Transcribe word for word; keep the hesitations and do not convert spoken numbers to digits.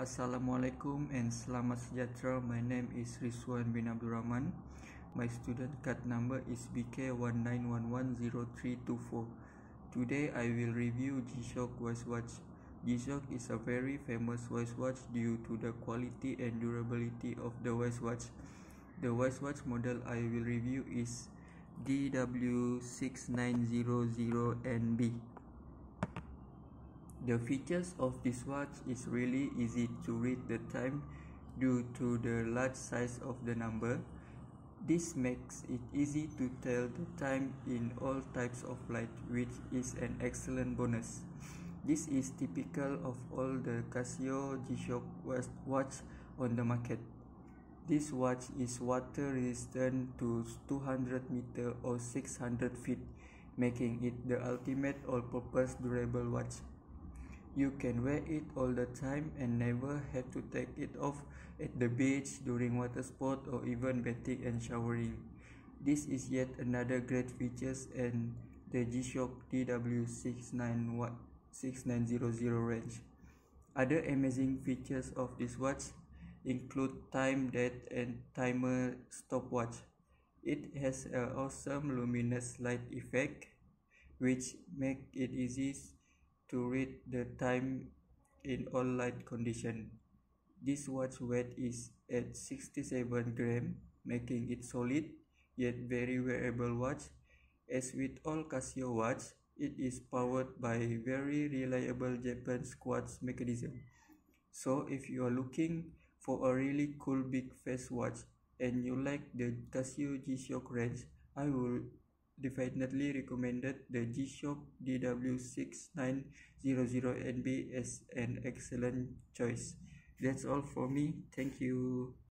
Assalamualaikum and selamat sejahtera. My name is Rizwan bin Abdul Rahman. My student card number is B K one nine one one zero three two four. Today I will review G-Shock wristwatch. G-Shock is a very famous wristwatch due to the quality and durability of the wristwatch. The wristwatch model I will review is D W six nine zero zero N B. The features of this watch is really easy to read the time due to the large size of the number. This makes it easy to tell the time in all types of light, which is an excellent bonus. This is typical of all the Casio G-Shock watch on the market. This watch is water resistant to two hundred meters or six hundred feet, making it the ultimate all-purpose durable watch. You can wear it all the time and never have to take it off at the beach, during water sport, or even bathing and showering. This is yet another great feature in the G-Shock D W six nine zero zero range. Other amazing features of this watch include time, date, and timer stopwatch. It has an awesome luminous light effect, which makes it easy to read the time in all light conditions. This watch weight is at sixty-seven grams, making it solid yet very wearable watch. As with all Casio watch, it is powered by very reliable Japanese quartz mechanism. So if you are looking for a really cool big face watch and you like the Casio G-Shock range, I will definitely recommended the G-Shock D W six nine zero zero N B as an excellent choice. That's all for me. Thank you.